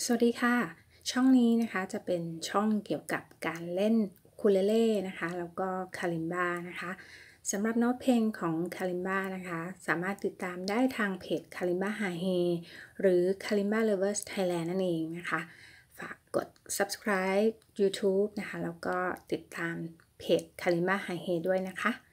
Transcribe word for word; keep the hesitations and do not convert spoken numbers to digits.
สวัสดีค่ะช่องนี้นะคะจะเป็นช่องเกี่ยวกับการเล่นอูคูเลเล่นะคะแล้วก็คาลิมบานะคะสำหรับโน้ตเพลงของคาลิมบานะคะสามารถติดตามได้ทางเพจคาลิมบาฮาเฮหรือ Kalimba Lovers Thailand นั่นเองนะคะฝากกด ซับสไครบ์ ยูทูบ นะคะแล้วก็ติดตามเพจ Kalimba High Hey ด้วยนะคะ